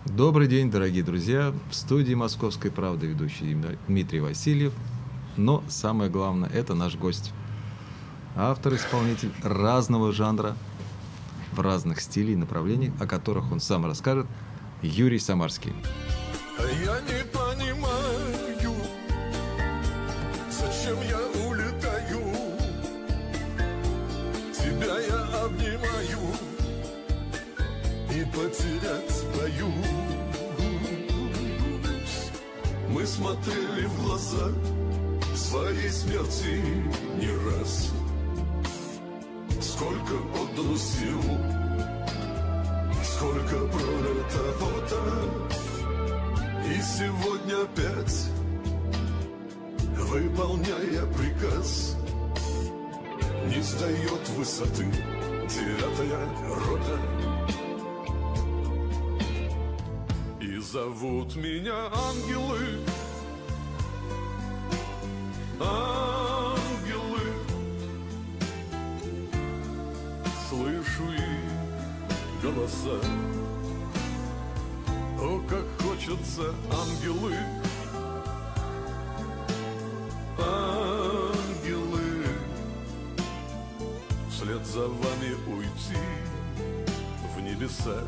Добрый день, дорогие друзья! В студии «Московской правды» ведущий Дмитрий Васильев. Но самое главное – это наш гость. Автор-исполнитель разного жанра, в разных стилях и направлениях, о которых он сам расскажет, Юрий Самарский. Я не понимаю, зачем я улетаю. Тебя я обнимаю и потерять боюсь. Мы смотрели в глаза своей смерти не раз. Сколько отдано сил, сколько пролито пота. И сегодня опять, выполняя приказ, не сдает высоты 9-я рота. И зовут меня ангелы, ангелы. Слышу их голоса. О, как хочется, ангелы, ангелы, вслед за вами уйти в небеса.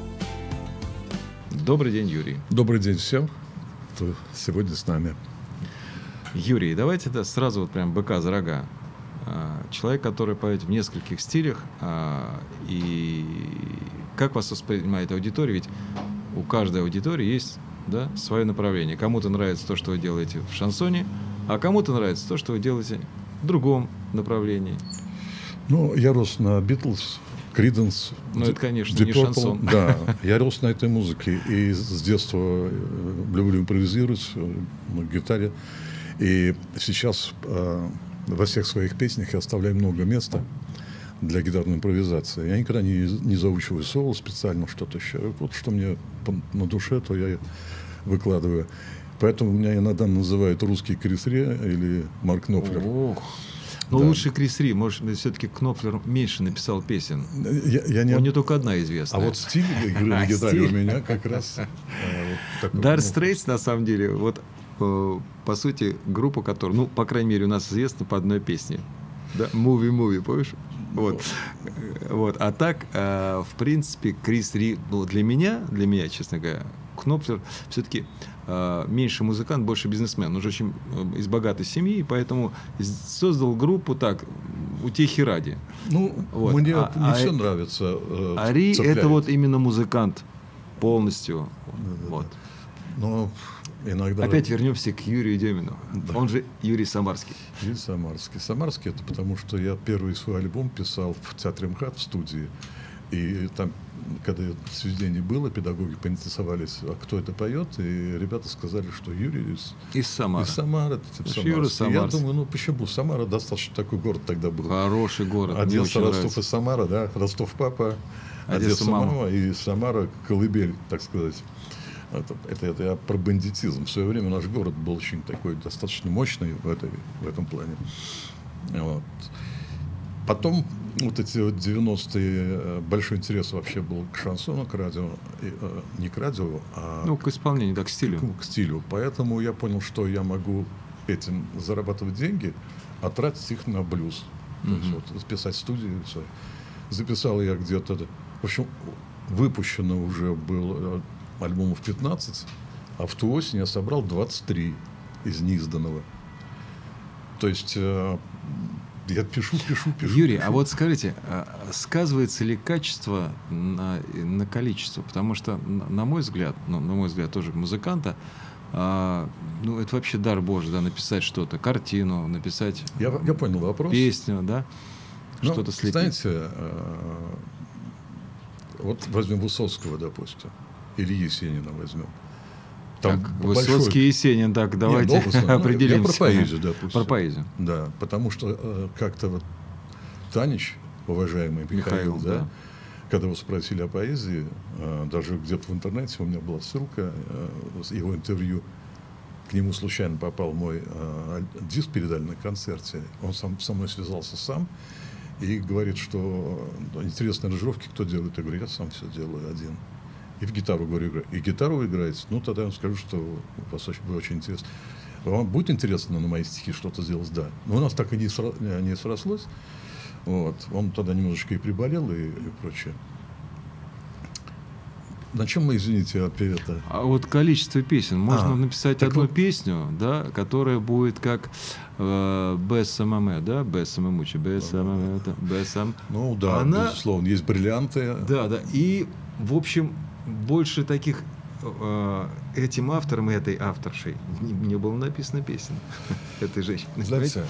Добрый день, Юрий. Добрый день всем, кто сегодня с нами. Юрий, давайте сразу вот прям быка за рога. Человек, который поет в нескольких стилях, и как вас воспринимает аудитория? Ведь у каждой аудитории есть, да, свое направление. Кому-то нравится то, что вы делаете в шансоне, а кому-то нравится то, что вы делаете в другом направлении. Ну, я рос на Битлз, Криденс. Ну, это, конечно, не шансон. Да, я рос на этой музыке. И с детства люблю импровизировать на гитаре. И сейчас во всех своих песнях я оставляю много места для гитарной импровизации. Я никогда не заучиваю соло специально, что-то еще. Вот что мне на душе, то я выкладываю. Поэтому меня иногда называют русский Крис Ри или Марк Knopfler. Ох. Но да. Лучше Крис Ри. Может, все-таки Knopfler меньше написал песен. У него только одна известная. А вот стиль игры на гитаре у меня как раз... Dire Straits, на самом деле, вот по сути, группа, которая, ну, по крайней мере, у нас известна по одной песне. Да? Movie, помнишь? Вот. А так, в принципе, Крис Ри, ну, для меня, честно говоря, Knopfler все-таки меньше музыкант, больше бизнесмен. Он же очень из богатой семьи, поэтому создал группу так, утехи ради. Ну, вот. Мне не все нравится. А Ри — это вот именно музыкант полностью. Вот. Но иногда... Опять вернемся к Юрию Демину. Да. Он же Юрий Самарский. Юрий Самарский. Самарский — это потому, что я первый свой альбом писал в театре МХАТ в студии. И там, когда сведение было, педагоги поинтересовались, а кто это поет, и ребята сказали, что Юрий из Самары. Из Самары. Я думаю, ну почему? Самара достаточно такой город тогда был. Хороший город. Одесса, Ростов и Самара, да. Ростов папа, Одесса мама, и Самара колыбель, так сказать. Это я про бандитизм. В свое время наш город был очень такой достаточно мощный в этом плане. Вот. Потом вот эти 90-е большой интерес вообще был к шансону, к радио. Не к радио, а... Ну, к исполнению, да, к стилю. К стилю. Поэтому я понял, что я могу этим зарабатывать деньги, а тратить их на блюз. То есть вот, записать студию. Все. Записал я где-то... В общем, выпущено уже было альбомов 15, а в ту осень я собрал 23 из неизданного. То есть... Я пишу. Юрий, а вот скажите, сказывается ли качество на количество? Потому что, на мой взгляд, тоже музыканта, ну, это вообще дар Божий, да, написать что-то, картину, написать я понял вопрос. Песню, да, что-то слепить. Знаете, вот возьмем Высоцкого, допустим, или Есенина возьмем. Там так, Высоцкий и Есенин, так, давайте определимся. Я про поэзию, допустим. Про поэзию. Да, потому что как-то вот Танич, уважаемый Михаил, да, когда его спросили о поэзии, даже где-то в интернете у меня была ссылка с его интервью, к нему случайно попал мой диск, передали на концерте, он со мной связался сам и говорит, что интересные аранжировки кто делает, я говорю, я сам все делаю один. И в гитару, говорю, играю. И гитару вы играете? Ну, тогда я вам скажу, что вы очень интересно. Вам будет интересно на мои стихи что-то сделать? Да. Но у нас так и не срослось. Вот. Он тогда немножечко и приболел, и прочее. На чем мы, извините, опять это? А вот количество песен. Можно написать одну песню, да, которая будет как БСММ, да, БСММучи, БСММ, БСМ. Ну да, она, безусловно, есть бриллианты. Да, да. И, в общем, больше таких этим автором и этой авторшей не было написано песен этой женщины. Знаете,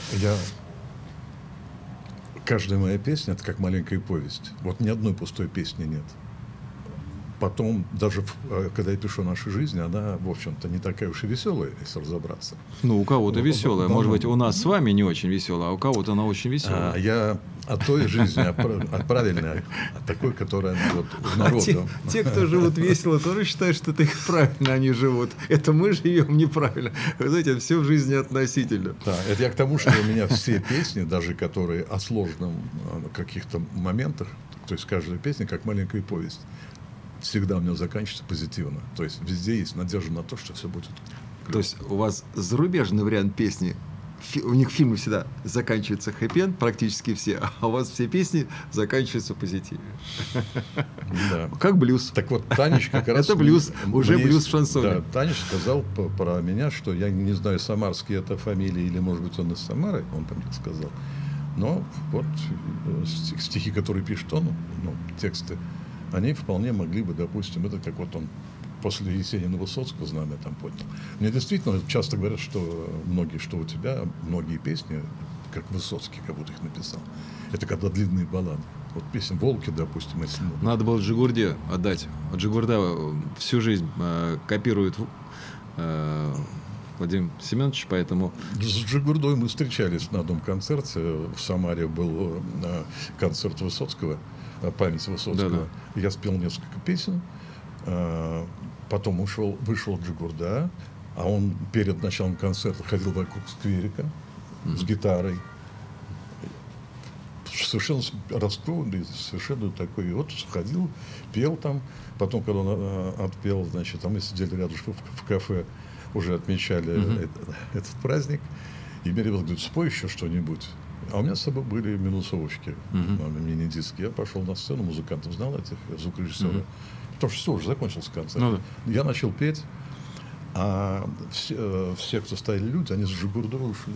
каждая моя песня — это как маленькая повесть. Вот ни одной пустой песни нет. Потом, даже когда я пишу «Нашу жизнь», она, в общем-то, не такая уж и веселая, если разобраться. Ну, у кого-то веселая. Может быть, у нас с вами не очень веселая, а у кого-то она очень веселая. Я от той жизни, от правильной, от такой, которая вот в народу. Те, кто живут весело, тоже считают, что это правильно они живут. Это мы живем неправильно. Вы знаете, все в жизни относительно. Да, это я к тому, что у меня все песни, даже которые о сложном каких-то моментах, то есть каждая песня как маленькая повесть, всегда у меня заканчивается позитивно. То есть везде есть надежда на то, что все будет. То есть у вас зарубежный вариант песни, у них фильмы всегда заканчиваются хэппи-энд, практически все, а у вас все песни заканчиваются позитивно. Да. Как блюз. Так вот, Танич как раз... Это блюз, уже блюз в шансоне. Да, Танич сказал про меня, что я не знаю, самарский это фамилия, или, может быть, он из Самары, он там сказал. Но вот стихи, которые пишет он, тексты, они вполне могли бы, допустим, это как вот он после Есенина Высоцкого «Знамя» там поднял. Мне действительно часто говорят, что многие, что у тебя, многие песни, как Высоцкий, как будто их написал. Это когда длинные баллады. Вот песня «Волки», допустим, если... Надо было Джигурде отдать. Джигурда всю жизнь копирует Владимир Семенович, поэтому... С Джигурдой мы встречались на одном концерте. В Самаре был концерт Высоцкого, память Высоцкого. Да. Я спел несколько песен. Потом вышел Джигурда, а он перед началом концерта ходил вокруг скверика с гитарой. Совершенно раскованный, совершенно такой. И вот ходил, пел там. Потом, когда он отпел, значит, мы сидели рядышком в кафе, уже отмечали этот праздник. И Меревел говорит: спой еще что-нибудь. А у меня с собой были минусовочки, мини-диски. Я пошел на сцену, музыкантов знал этих, звукорежиссера. Потому что все, уже закончился концерт. Я начал петь, а все, кто стояли люди, они с Джигурдой ушли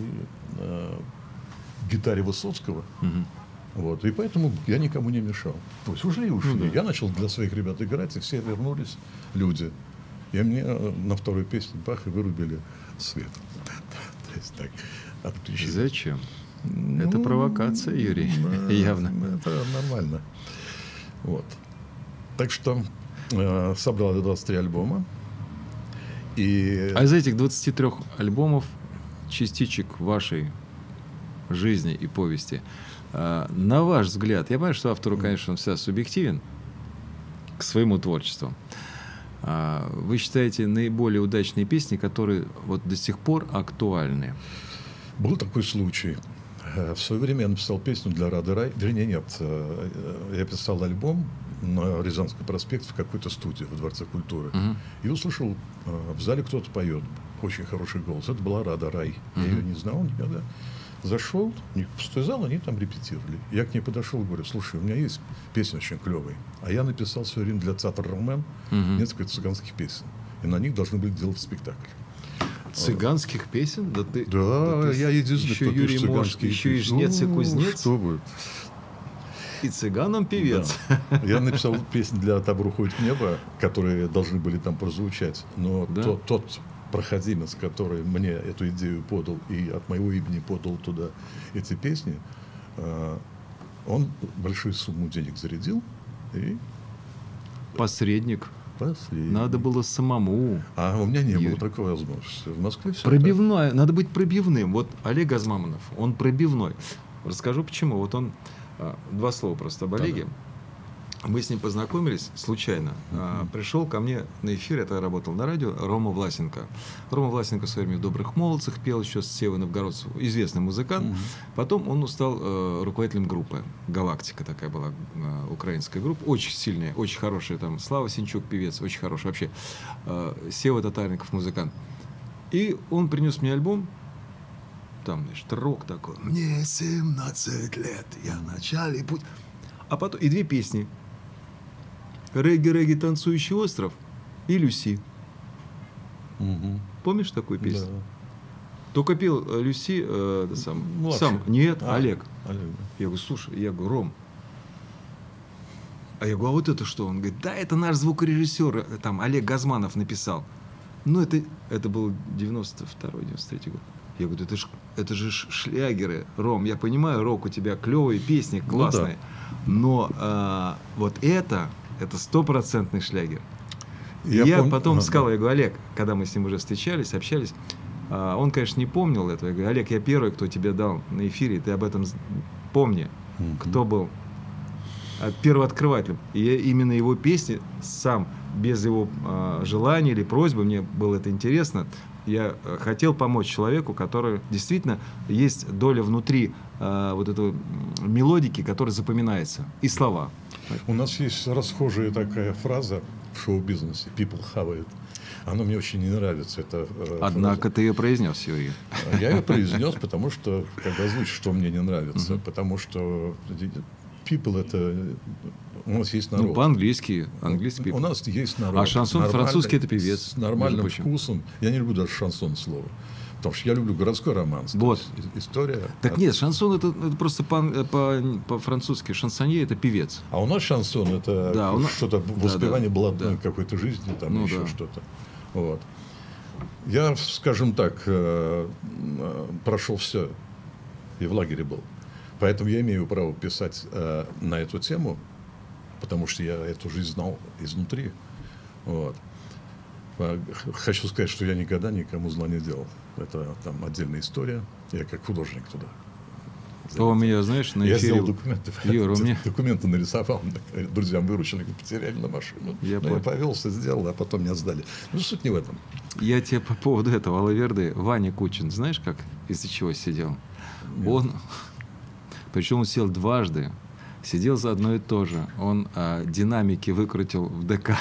к гитаре Высоцкого. Вот, и поэтому я никому не мешал. То есть ушли. Я начал для своих ребят играть, и все вернулись люди. И мне на второй песне бах, и вырубили свет. То есть так, отключили. Зачем? Это провокация, Юрий, явно. Это нормально. Вот. Так что собрал 23 альбома. И... А из этих 23 альбомов частичек вашей жизни и повести, на ваш взгляд, я понимаю, что автору, конечно, он всегда субъективен к своему творчеству. Вы считаете наиболее удачные песни, которые вот до сих пор актуальны? Был такой случай. В свое время я написал песню для Рады Рай. Вернее, нет. Я писал альбом на Рязанском проспекте в какой-то студии в Дворце культуры. И услышал, в зале кто-то поет. Очень хороший голос. Это была Рада Рай. Я ее не знал никогда. Зашел, пустой зал, они там репетировали. Я к ней подошел и говорю: слушай, у меня есть песня очень клевая. А я написал в свое время для Театра Ромен несколько цыганских песен. И на них должны были делать спектакль. Цыганских песен? Да, я единственный, еще кто пишет цыганские еще и жнец, и кузнец. Что будет? И цыганом певец. Да. Я написал песни для «Табор уходит в небо», которые должны были там прозвучать. Но тот проходимец, который мне эту идею подал и от моего имени подал туда эти песни, он большую сумму денег зарядил. И... Посредник. Надо было самому. А у меня не было такой возможности. В Москве все. Пробивное. Надо быть пробивным. Вот Олег Газманов, он пробивной. Расскажу почему. Вот он... Два слова просто об Олеге. Мы с ним познакомились случайно. Пришел ко мне на эфир, я тогда работал на радио, Рома Власенко. Рома Власенко в свое время в «Добрых молодцах» пел еще с Севой Новгородцем, известный музыкант. Потом он стал руководителем группы «Галактика», такая была украинская группа, очень сильная, очень хорошая. Там Слава Синчук, певец, очень хороший вообще. Сева Татарников, музыкант. И он принес мне альбом, там, значит, рок такой. Мне 17 лет, я в начале путь. А потом и 2 песни. «Регги-регги, танцующий остров» и «Люси». Помнишь такую песню? Да. Только пел Люси сам. Нет, Олег. Олег. Я говорю, слушай, Ром. А я говорю, а вот это что? Он говорит, да, это наш звукорежиссер, там, Олег Газманов написал. Ну, это был 92-93 год. Я говорю, это же шлягеры, Ром. Я понимаю, рок у тебя клевые песни, классные. Ну, да. Но вот это 100% шлягер. Я потом сказал, я говорю, Олег, когда мы с ним уже встречались, общались, он, конечно, не помнил этого. Я говорю, Олег, я первый, кто тебе дал на эфире, ты об этом помни, кто был первооткрывателем. И я именно его песни сам, без его желания или просьбы, мне было это интересно, я хотел помочь человеку, который действительно есть доля внутри вот этой мелодики, которая запоминается, и слова. У нас есть расхожая такая фраза в шоу-бизнесе «people have it». Она мне очень не нравится. Однако фраза. Ты ее произнес, Юрий. Я ее произнес, потому что, когда звучит, что мне не нравится, потому что people — это... У нас есть народ. Ну, по-английски. Английский у нас есть народ. А шансон французский — это певец. С нормальным вкусом. Я не люблю даже шансон слово. Потому что я люблю городской романс. Вот. История. Так нет, шансон это просто по-французски. Шансонье — это певец. А у нас шансон — это что-то воспевание блатной какой-то жизни, там еще что-то. Вот. Я, скажем так, прошел все. И в лагере был. Поэтому я имею право писать на эту тему, потому что я эту жизнь знал изнутри. Вот. Хочу сказать, что я никогда никому зла не делал. Это там отдельная история. Я как художник туда. У меня, знаешь, на эфире... Я сделал документы. Юра, документы нарисовал. Друзьям вырученных потеряли на машину. Я повелся, сделал, а потом меня сдали. Ну, суть не в этом. Я тебе по поводу этого Алаверды. Ваня Кучин, знаешь, как из-за чего сидел? Нет. Он... Причем он сел дважды. Сидел за одно и то же. Он динамики выкрутил в ДК.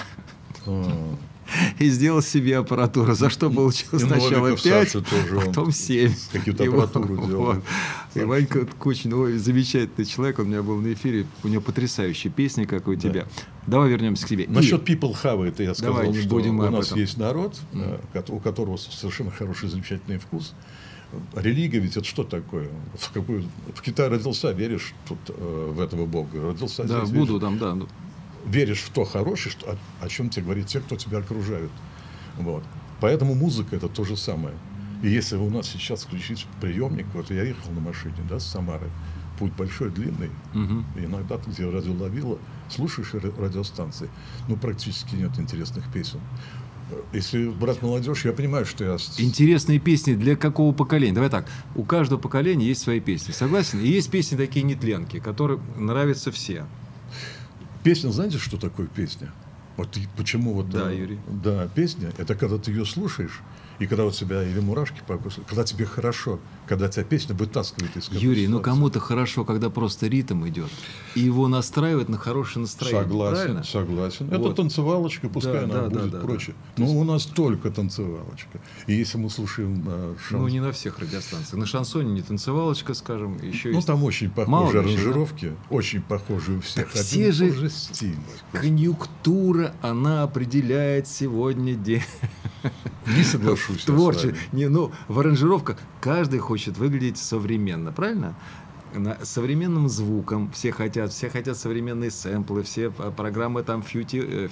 И сделал себе аппаратуру, за что получил сначала 5, потом 7. Какую-то аппаратуру делал. И Ванька Кучин, замечательный человек, он у меня был на эфире, у него потрясающие песни, как у тебя. Давай вернемся к тебе. Насчет people have it, я сказал, не что будем у нас есть народ, у которого совершенно хороший, замечательный вкус. Религия ведь это что такое? В Китае родился, веришь тут в этого Бога? Родился, да, здесь, буду там, да. Веришь в то хорошее, о чем тебе говорят те, кто тебя окружают. Вот. Поэтому музыка — это то же самое. И если у нас сейчас включить приемник, вот я ехал на машине, да, с Самары, путь большой, длинный, и иногда ты где радио ловило, слушаешь радиостанции, практически нет интересных песен. Если брать молодежь, я понимаю, что я... Интересные песни для какого поколения? Давай так, у каждого поколения есть свои песни, согласен? И есть песни такие нетленки, которые нравятся все. Песня, знаете, что такое песня? Вот почему вот... Да, Юрий. Да, песня — это когда ты ее слушаешь, и когда у тебя или мурашки покусывают, когда тебе хорошо, когда тебя песня вытаскивает из какой-то Юрий, кому-то хорошо, когда просто ритм идет, и его настраивает на хорошее настроение. Согласен. Вот. Это танцевалочка, пускай она будет прочее. Но у нас только танцевалочка. И если мы слушаем шансон... не на всех радиостанциях. На шансоне не танцевалочка, скажем, еще есть... там очень похожие аранжировки, очень похожие у всех. Все же стиль. Конъюнктура, она определяет сегодня день. Не соглашусь. В аранжировках каждый хочет выглядеть современно, правильно? Современным звуком все хотят современные сэмплы, все программы там Future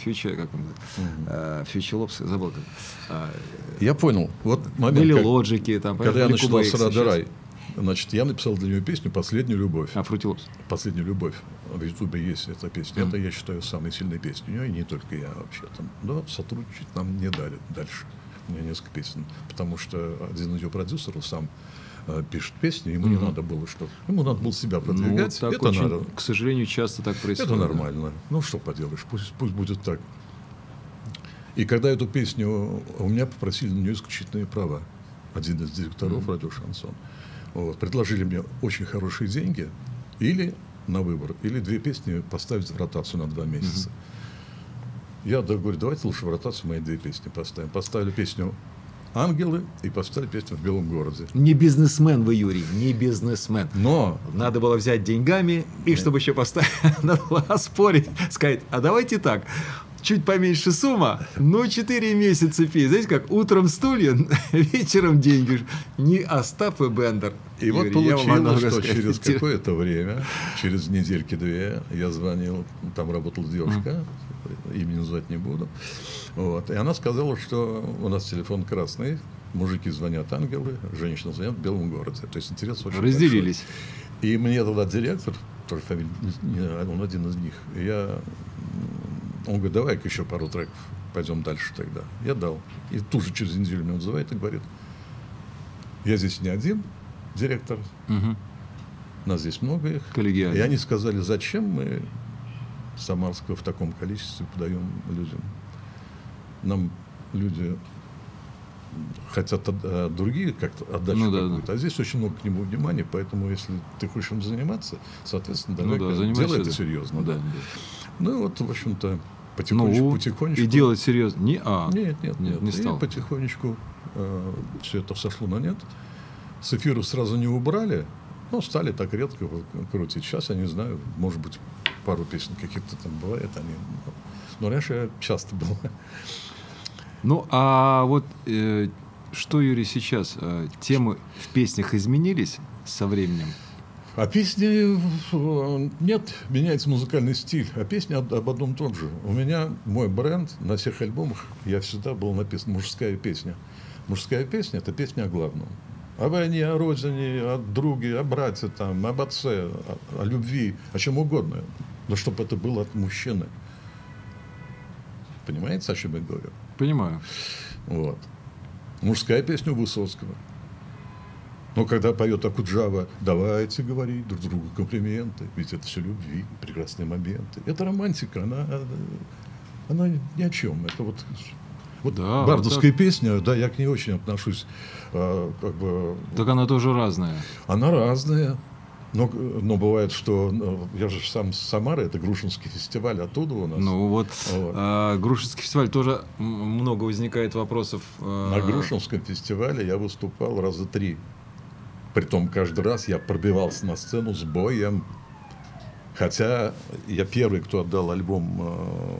Lobs, забыл как. Я понял. Вот момент, или Лоджики там. Когда я начинал с Радарай, значит, я написал для нее песню «Последнюю любовь». Fruity Loops. «Последнюю любовь». В Ютубе есть эта песня. Это, я считаю, самая сильная песня у нее, и не только я вообще там. Но сотрудничать нам не дали дальше. У меня несколько песен. Потому что один ее продюсеров сам пишет песни, ему не надо было что. Ему надо было себя продвигать. Ну, это очень, надо. к сожалению, часто так происходит. Это нормально. Ну, что поделаешь, пусть будет так. И когда эту песню у меня попросили на нее исключительные права, один из директоров радио «Шансон», вот, предложили мне очень хорошие деньги или на выбор, или 2 песни поставить в ротацию на 2 месяца. Я говорю, давайте лучше в ротацию мои 2 песни поставим. Поставили песню «Ангелы» и поставили песню «В белом городе». Не бизнесмен вы, Юрий, не бизнесмен. Но надо было взять деньгами, и чтобы еще поставить, надо было оспорить, сказать, а давайте так, чуть поменьше сумма, но 4 месяца пей. Знаете, как утром стулья, вечером деньги. Не Остап и Бендер. И Юрий, вот получилось, что через какое-то время, через недельки-2, я звонил, там работала девушка, имя назвать не буду, вот, и она сказала, что у нас телефон красный, мужики звонят ангелы, женщины звонят в белом городе. То есть интерес очень разделились. Большой. И мне тогда директор, тоже фамилия, он один из них, он говорит, давай-ка еще пару треков, пойдем дальше тогда. Я дал. И тут же через неделю меня вызывает и говорит, я здесь не один директор, нас здесь много их. Коллегиально. И они сказали, зачем мы Самарского в таком количестве подаем людям. Нам люди хотят другие как-то отдачу какую-то, а здесь очень много к нему внимания, поэтому если ты хочешь им заниматься, соответственно, делай это серьезно. Ну вот, в общем-то, потихонечку. И делать серьезно? Нет, не стал. И потихонечку все это сошло на нет. С эфира сразу не убрали, но стали так редко крутить. Сейчас я не знаю, может быть, пару песен каких-то там бывает. Но раньше я часто был. Ну, а вот что, Юрий, сейчас? Темы в песнях изменились со временем? А песни... Нет, меняется музыкальный стиль. А песни об одном и том же. У меня мой бренд на всех альбомах, я всегда был написан «Мужская песня». Мужская песня – это песня о главном. О войне, о родине, о друге, о брате, там, об отце, о любви, о чем угодно. Но чтобы это было от мужчины. Понимаете, о чем я говорю? Понимаю. Вот. Мужская песня у Высоцкого. Но когда поет Акуджава, давайте говорить друг другу комплименты, ведь это все любви, прекрасные моменты. Это романтика, она ни о чем. Это вот да, бардовская песня, да, я к ней очень отношусь. Как бы, так она тоже разная. Она разная. Но бывает, что я же сам с Самары, это Грушинский фестиваль, оттуда у нас. Ну вот. Грушинский фестиваль тоже много возникает вопросов. На Грушинском фестивале я выступал раза 3. Притом каждый раз я пробивался на сцену с боем. Хотя я первый, кто отдал альбом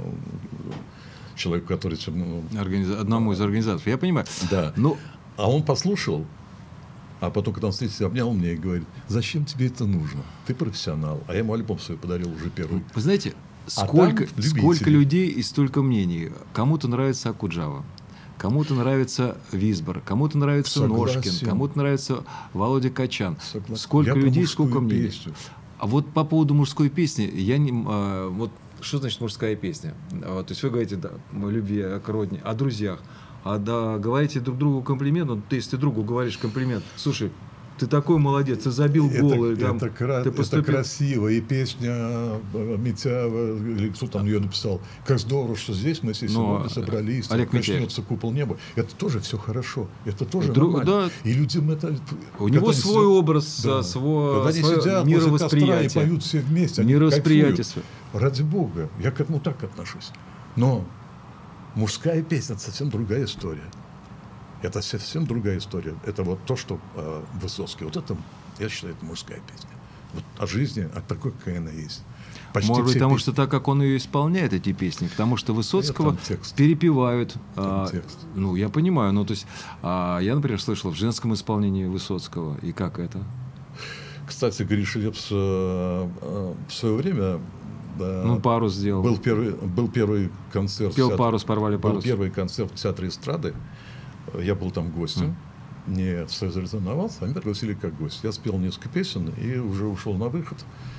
человеку, который... Одному из организаторов. Я понимаю. Да. Ну... А он послушал. А потом, когда он встретился, обнял меня и говорит, зачем тебе это нужно? Ты профессионал. А я ему альбом свой подарил уже первый. Вы знаете, сколько людей и столько мнений. Кому-то нравится Акуджава, кому-то нравится Визбор, кому-то нравится Ножкин, кому-то нравится Володя Качан. Сколько людей, сколько мнений. Песню. А вот по поводу мужской песни, вот что значит мужская песня? То есть вы говорите о любви, о родне, о друзьях. А да, говорите друг другу комплимент, если ты другу говоришь комплимент, слушай, ты такой молодец, ты забил гол. Это красиво. И песня Митяева, или кто там ее написал, как здорово, что здесь мы все сегодня собрались, начнется купол неба. Это тоже все хорошо. Это тоже нормально. Да. И людям это... У него свой образ, свое мировосприятие. И поют все вместе, мировосприятие. Ради Бога, я к этому так отношусь. Но мужская песня – это совсем другая история. Это совсем другая история. Это вот то, что Высоцкий. Вот это, я считаю, это мужская песня. Вот о жизни, о такой, какая она есть. Почти может быть, потому что так, как он ее исполняет, эти песни, потому что Высоцкого перепевают. Ну, я понимаю. Ну, то есть, я, например, слышал в женском исполнении Высоцкого. И как это? Кстати, Гриша Лепс в свое время... «Парус» сделал. Был первый концерт. Пел «Парус», «Порвали парус». Был первый концерт в Театре эстрады. Я был там гостем. Не соревновался, а меня пригласили как гость. Я спел несколько песен и уже ушел на выход.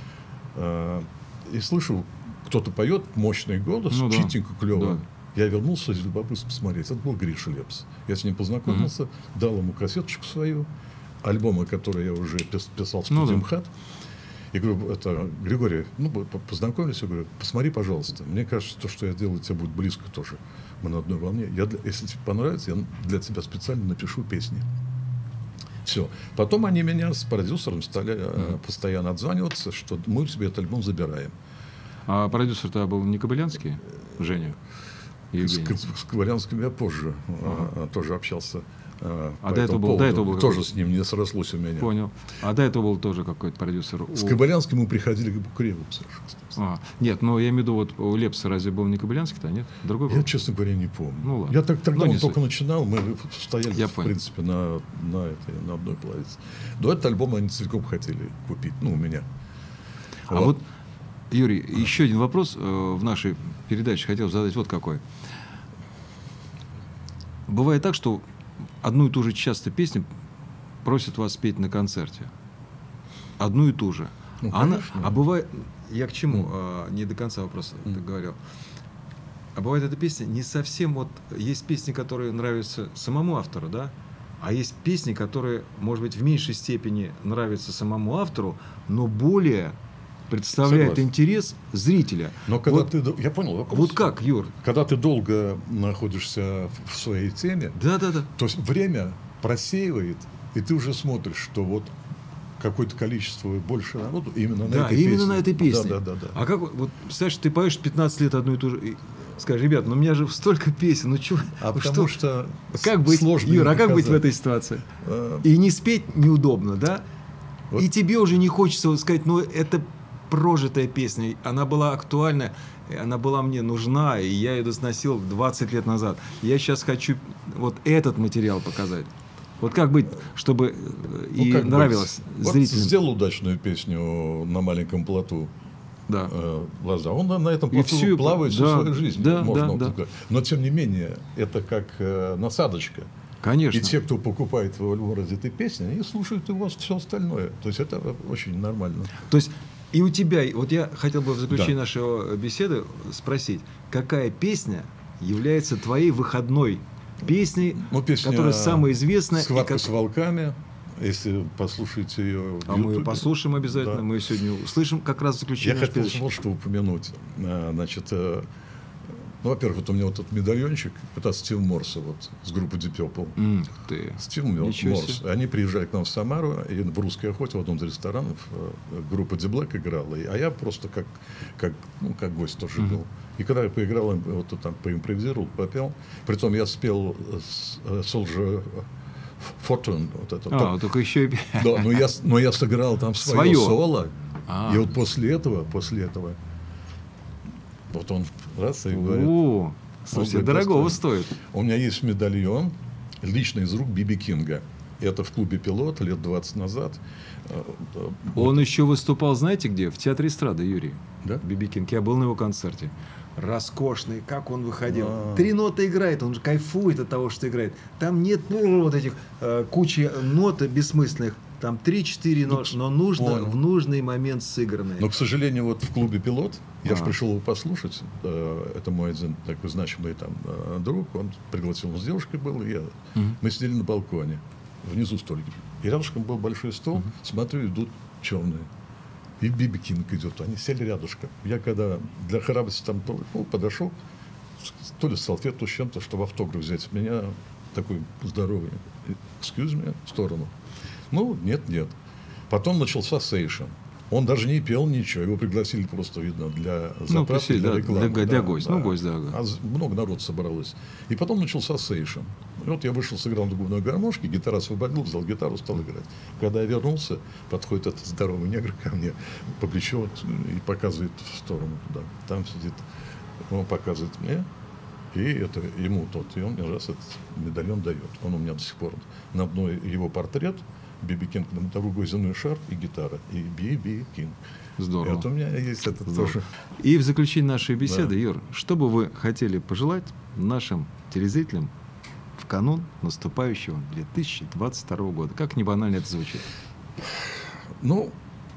И слышу, кто-то поет, мощный голос, чистенько, клево. Да. Я вернулся из любопытства посмотреть. Это был Гриша Лепс. Я с ним познакомился, дал ему кассеточку свою. альбомы, которые я уже писал в Ну студии да. МХАТ. И говорю, это, Григорий, ну, познакомились, я говорю, посмотри, пожалуйста. Мне кажется, то, что я делаю, тебе будет близко тоже. Мы на одной волне. Если тебе понравится, я для тебя специально напишу песни. Все. Потом они меня с продюсером стали постоянно отзваниваться, что мы себе этот альбом забираем. А продюсер-то был не Кобылянский, Женя? Евгений. С Ковалянским я позже тоже общался. А до этого был тоже какой-то? с ним не срослось у меня. Понял. А до этого был тоже какой-то продюсер. С Кобылянским мы приходили к Букреву, Саша. Нет, но я имею в виду, вот у Лепса разве был не Кобылянский-то, нет? Другой был? Я, честно говоря, не помню. Ну, ладно. Я тогда Ну, не только суть. начинал, мы стояли, Я в понял. принципе, на одной половице. Но этот альбом они целиком хотели купить, ну, у меня. А вот, Юрий, еще один вопрос в нашей передаче хотел задать вот какой. Бывает так, что одну и ту же часто песню просят вас спеть на концерте. Одну и ту же. Ну, А конечно. бывает... Я к чему? Не до конца вопрос говорил. А бывает эта песня не совсем... Вот есть песни, которые нравятся самому автору, да? А есть песни, которые, может быть, в меньшей степени нравятся самому автору, но более представляют Согласен. интерес зрителя. Но когда Вот- ты... Я понял вопрос. Вот как, Юр? Когда ты долго находишься в своей теме, Да-да-да. то есть время просеивает, и ты уже смотришь, что вот какое-то количество больше народу именно на Да, этой именно песне. на этой песне. Да. А как, вот, представляешь, ты поешь 15 лет одну и ту же, и скажешь, ребят, ну у меня же столько песен, ну чё, А ну потому что как быть, сложно Юра, а им как быть в показать. этой ситуации? Э, И не спеть неудобно, да? Вот. И тебе уже не хочется вот сказать, ну это прожитая песня, она была актуальна, она была мне нужна, и я ее сносил 20 лет назад. Я сейчас хочу вот этот материал показать. Вот как быть, чтобы ну, и как нравилось быть? Вот зрителям? сделал удачную песню на маленьком плоту. Да. Глаза. Он на этом И плоту всю- плавает всю да, свою жизнь. да, можно да, так сказать. Но тем не менее, это как насадочка. Конечно. И те, кто покупает в его ради этой песни, они слушают его все остальное. То есть это очень нормально. То есть и у тебя, вот я хотел бы в заключении Да. нашей беседы спросить, какая песня является твоей выходной песней, Ну, песня которая самая известная? и «Схватка как- с волками». Если послушаете ее в А мы ее Ютубе. послушаем обязательно, Да. мы ее сегодня услышим как раз в Я заключении нашей хотел передачи. вот что упомянуть. Значит, ну, во-первых, вот у меня вот этот медальончик, это от Стива Морса, вот, с группы Deep Purple. Ты. Стив Ничего Морс. себе. Они приезжали к нам в Самару, и в «Русской охоте» в одном из ресторанов группа The Black играла. А я просто как гость тоже был. И когда я поиграл, вот там поимпровизировал, попел. Притом я спел Soldier Fortune. Вот это. Только еще и... Да, но я сыграл там свое Своё. соло. А. И вот после этого, вот он раз и говорит, О, слушайте, говорит, дорогого достоин. стоит. у меня есть медальон, лично из рук Биби Кинга. Это в клубе «Пилот» лет 20 назад. Он еще выступал, знаете где? В театре эстрады, Юрий. Да? Биби Кинг. Я был на его концерте. Роскошный, как он выходил. А. 3 ноты играет, он же кайфует от того, что играет. Там нет вот этих кучи нот бессмысленных. Там 3-4 ноты, но нужно понял. в нужный момент сыгранные. Но, к сожалению, вот в клубе «Пилот», я же А. пришел его послушать, это мой один такой значимый там друг, он пригласил, он с девушкой был, и мы сидели на балконе, внизу столики. И рядышком был большой стол, смотрю, идут черные. И Биби Кинг идет, они сели рядышком. Я когда для храбрости там подошел, то ли с салфетку, то с чем-то, чтобы автограф взять. Меня такой здоровый, excuse me, в сторону. Ну, нет. Потом начался сейшн. Он даже не пел ничего, его пригласили просто, видно, для заправки, посидеть, для да, рекламы. для гостя. Ну, гость, да. Много народу собралось. И потом начался сейшн. И вот я вышел, сыграл на губной гармошке, гитара освободил, взял гитару, стал играть. Когда я вернулся, подходит этот здоровый негр ко мне по плечу вот, и показывает в сторону туда. Там сидит, он показывает мне, и это ему тот. И он мне раз этот медальон дает. Он у меня до сих пор. На одной его портрет, Биби Кинг, на другой земной шар и гитара. И Биби Кинг. Здорово. И вот у меня есть этот тоже. И в заключение нашей беседы, Да. Юр, что бы вы хотели пожелать нашим телезрителям в канун наступающего 2022 года? Как не банально это звучит? Ну,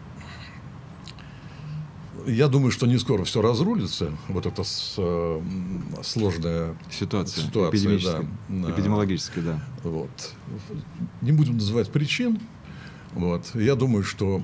я думаю, что не скоро все разрулится. Вот эта сложная Ситуация ситуация, эпидемическая, да. эпидемиологическая, да. Вот. Не будем называть причин, Вот. Я думаю, что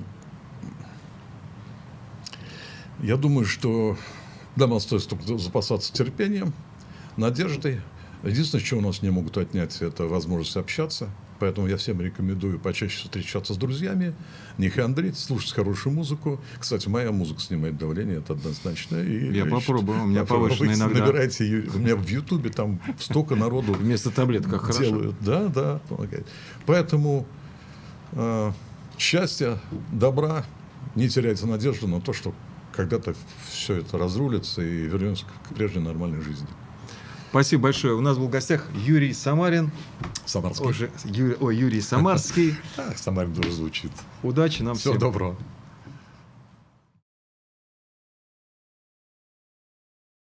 да, нам стоит запасаться терпением, надеждой. Единственное, что у нас не могут отнять, это возможность общаться. Поэтому я всем рекомендую почаще встречаться с друзьями, не хандрить, слушать хорошую музыку. Кстати, моя музыка снимает давление, это однозначно. Я попробую, у меня повышено иногда. Набирайте, у меня в Ютубе там столько народу вместо таблеток, как делают. хорошо. Да, помогает. Поэтому счастья, добра, не теряйте надежду на то, что когда-то все это разрулится и вернемся к прежней нормальной жизни. Спасибо большое. У нас был в гостях Юрий Самарин. Самарский. Юрий Самарский. Самарин тоже звучит. Удачи нам всем. Всего доброго.